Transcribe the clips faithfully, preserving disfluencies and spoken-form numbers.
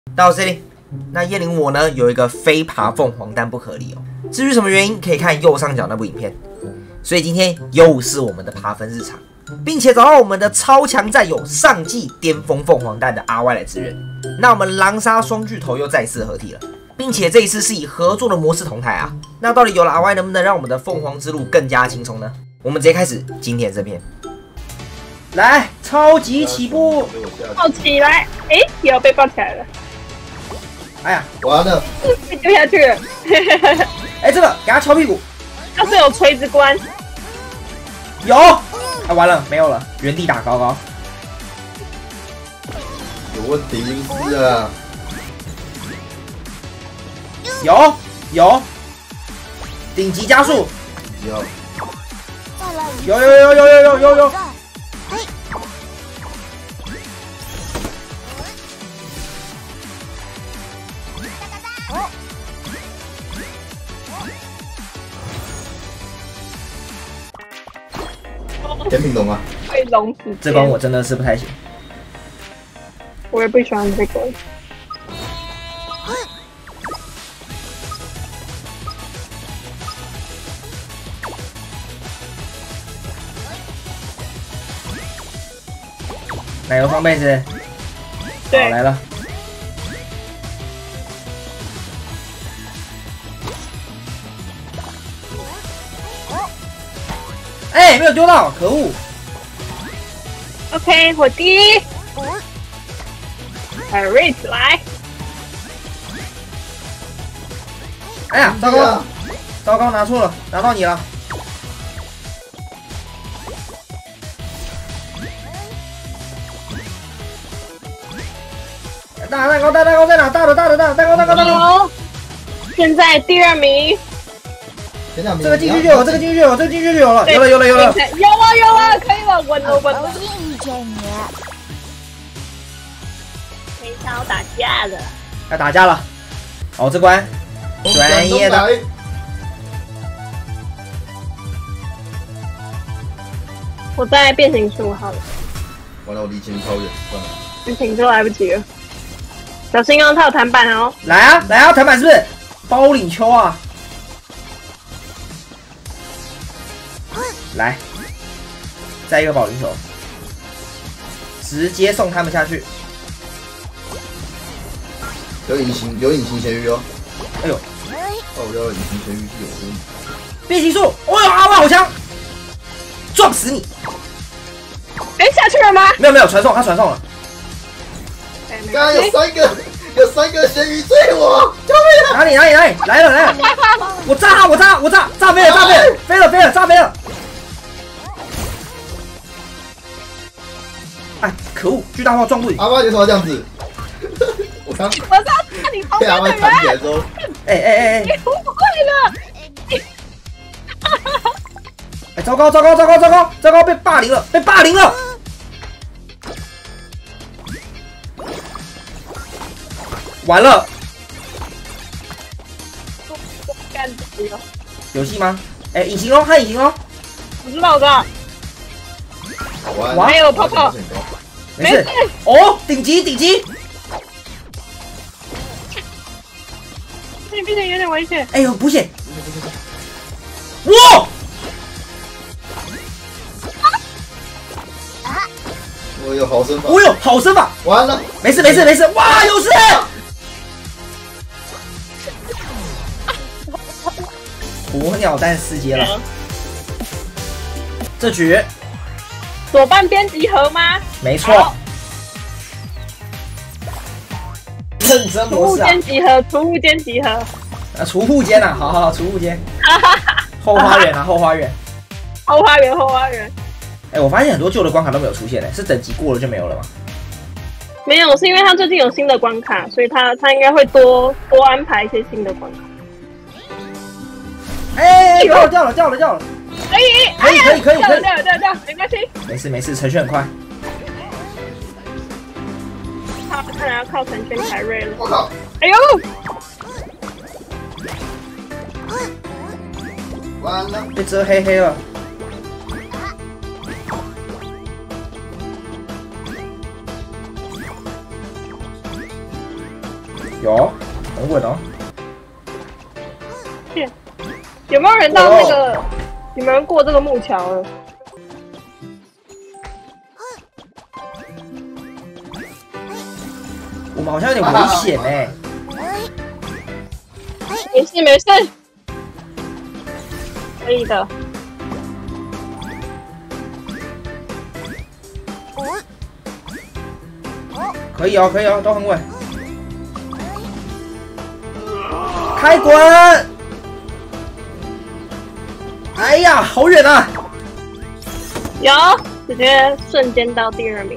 大家好，我是 C 那叶灵我呢有一个非爬凤凰蛋不可理哦。至于什么原因，可以看右上角那部影片。所以今天又是我们的爬分日常，并且找到我们的超强战友上季巅峰凤凰蛋的 R Y 来支援。那我们狼杀双巨头又再次合体了，并且这一次是以合作的模式同台啊。那到底有了 R Y 能不能让我们的凤凰之路更加轻松呢？我们直接开始今天这篇。来，超级起步， 抱起来，哎、欸，也要被抱起来了。 哎呀， 完了， 被丢下去了。 哎、欸，这个给他敲屁股。 要是有锤子关， 有，啊，完了，没有了，原地打高高。 有问题是不是啊？ 有有，顶级加速， 有， 有有有有有有有有。 甜品龙啊！ 被龙死。 这关我真的是不太行。 我也不喜欢这个。 奶油双倍子， 对， 好来了。哎、欸，没有丢到，可恶 ！OK， 火滴，海瑞起来！ 哎呀，糟糕，糟糕，拿错了，拿到你了。大蛋糕，大蛋糕在哪？大的，大的，大的蛋糕，蛋糕，蛋糕。 现在第二名。 这个进去就有，这个进去就有，这个进去就有了，有了，有了，有了， 有了，有了，可以了，稳了，稳了。 遇见你， 非常要打架的， 要打架了。好，这关专业的。 我在变形术好了。 完了，我离前超远，算了。 变形就来不及了，小心哦，他有弹板哦。 来啊，来啊，弹板是不是？包领秋啊！来，再一个保龄球，直接送他们下去。 有隐形，有隐形咸鱼哦。 哎呦， 爆掉了隐形咸鱼是有的。 变形术，哦呦，阿哇好强，撞死你！ 哎、欸，下去了吗？ 没有没有，传送，他传送了。 刚刚有三个，有三个咸鱼追我，救命啊！ 哪里哪里哪里，来了来了！我炸他，我炸我炸炸飞了炸飞了飞了飞了炸飞了！哎，可恶！巨大炮撞不赢。 阿妈为什么要这样子？我刚我知道你旁被阿妈边的人， 弹起来之后， 哎哎哎哎！ 你误会了。 哎，糟糕糟糕糟糕糟糕糟糕！被霸凌了，被霸凌了！完了！ 干死了！ 有戏吗？哎，隐形哦，他隐形哦。 我知道的。 哇， 没有泡泡， 没事。哦，顶级顶级！ 这边有点危险。 哎呦，补血！哇！ 我有好身法， 我有好身法！ 完了， 没事没事没事！哇，有事！鸵鸟蛋世界了，这局左半边集合吗？ 没错。认真储物模式啊！ 间集合，储物间集合。 啊，储户间啊，好好好，储户间。后花园啊，后花园。 后花园，后花园。 哎、欸，我发现很多旧的关卡都没有出现，哎，是等级过了就没有了吗？ 没有，是因为他最近有新的关卡，所以他他应该会多多安排一些新的关卡。 哎、欸，掉了掉了掉了掉了！ 可以， 可以可以可以可以， 掉了掉了掉了，没关系。 没事没事，程序很快。 他看来要靠陈轩凯瑞了。 我靠！ 哎呦！ 完了， 被遮黑黑了。 有，很稳哦。 有没有人到那个？哦、有没有人过这个木桥了？ 我们好像有点危险哎、欸。 没事没事，可以的。 可以哦，可以哦，都很稳。开滚！哎呀，好远啊！ 有，直接瞬间到第二名。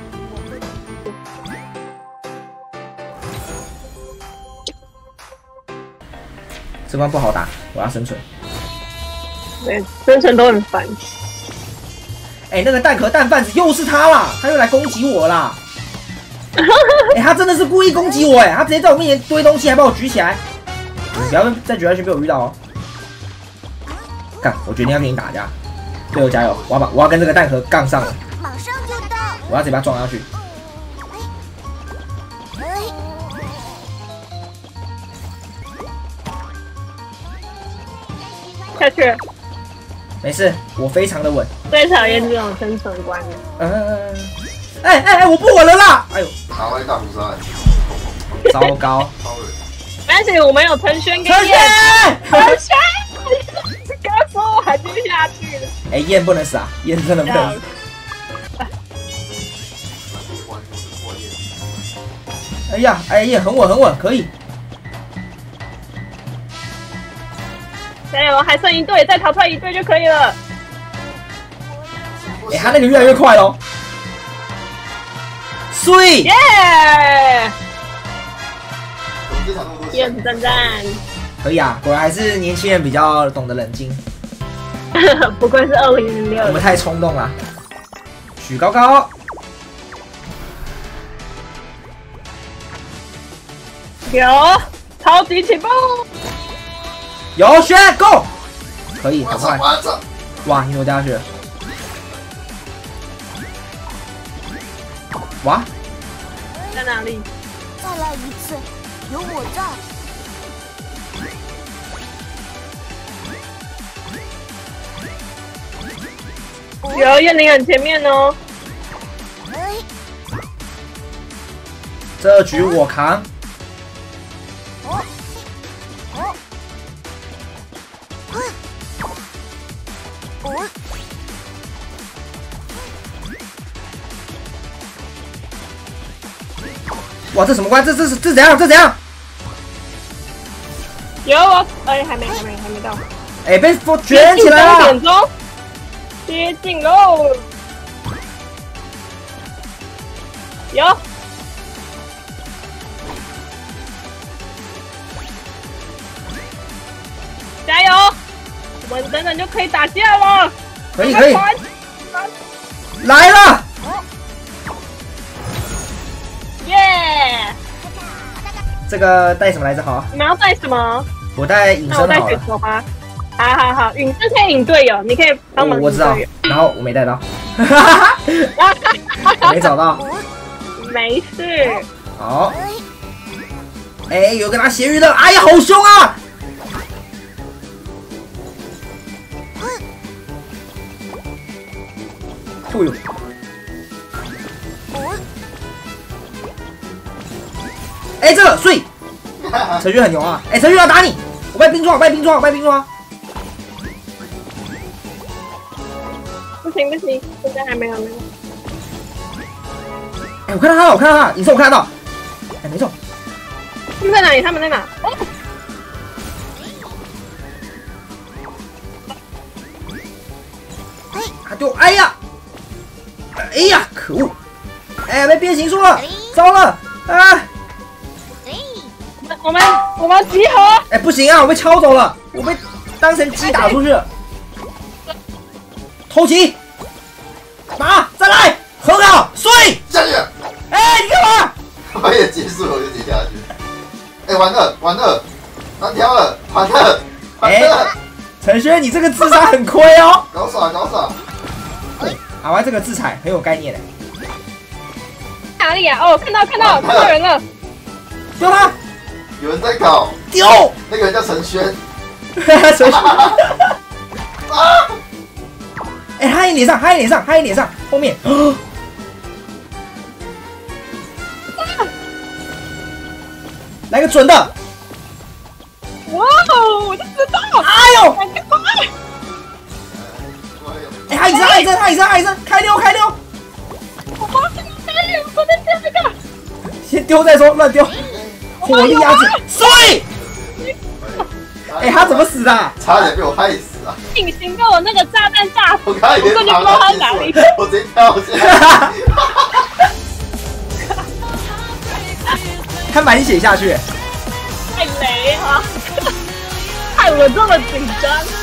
这关不好打，我要生存。 对，生存都很烦。 哎、欸，那个蛋壳蛋贩子又是他啦，他又来攻击我啦！哎、欸，他真的是故意攻击我哎、欸，他直接在我面前堆东西，还把我举起来。你不要再举下去被我遇到哦！干，我决定要跟你打架。队友加油！我要把我要跟这个蛋壳杠上了。 马上就到！ 我要直接把他撞下去。 下去。 没事，我非常的稳。 最讨厌这种生存关了。 嗯，哎哎哎，我不稳了啦！哎呦， 打外大屠杀， 糟糕。 但是我们有陈轩跟陈轩， 陈轩，刚说我还接下去了。 哎，燕不能死啊，燕真的不能死。哎呀，哎燕很稳很稳，可以。 加油，还剩一队，再淘汰一队就可以了。 哎，他那个越来越快喽。碎！ 耶！燕子赞赞。 可以啊，果然还是年轻人比较懂得冷静。 不愧是二零零六。 我们太冲动了。举高高。 有，超级起步。 有选 Go， 可以很快。 我操！ 哇，你怎么掉下去了？哇， 在哪里？ 再来一次，有我在。 有燕玲很前面哦。 这局我扛。哇，这什么关？这这是这怎样？这怎样？ 有我，哎，还没，还没，还没到。 哎，被卷起来了！ 点钟，接近喽。有。加油！我们等等就可以打架了。 可以可以。来了！ 耶！ 这个带什么来着？好， 你们要带什么？ 我带隐身好了。 那我带雪球吧。好好好，隐身可以引队友，你可以帮忙引队友。 我知道，然后我没带到，我没找到。 没事。 好。哎，有个拿咸鱼的，哎呀，好凶啊！哎呦！哎，这个碎，陈旭很牛啊！哎，陈旭要打你，我被冰撞，我被冰撞，我被冰撞。 不行不行，现在还没有没有。 哎，我看到他了，我看到他，你说我看得到？哎，没错。 他们在哪里？他们在哪？哦。 他就哎呀，哎呀，可恶！哎，被变形术了，糟了啊！ 我们我们集合！ 哎，不行啊，我被敲走了，我被当成鸡打出去了。偷袭，打，再来，很好，碎下去。 哎，你干嘛？ 我也结束了，我就接下去。哎，完了完了，单挑了，完了完了。 陈轩，你这个智商很亏哦。 搞耍搞耍。 阿歪这个制裁很有概念的。 哪里啊？哦，看到看到看到人了。 救他！ 有人在搞丢， 那个人叫陈轩。 陈轩。啊！哎，他在脸上，他在脸上，他在脸上，后面。来个准的！ 哇哦，我就知道！ 哎呦！ 赶快！ 哎，他一声，他一声，他一声，他一声，开溜，开溜！ 我发现开溜，我在这个。 先丢再说，乱丢。火力鸭子，碎！哎，他怎么死的？ 差点被我害死啊！ 隐形被我那个炸弹炸死， 我刚才根本就不知道他哪里。 我直接跳下来。 他满血下去， 太雷了，害我这么紧张。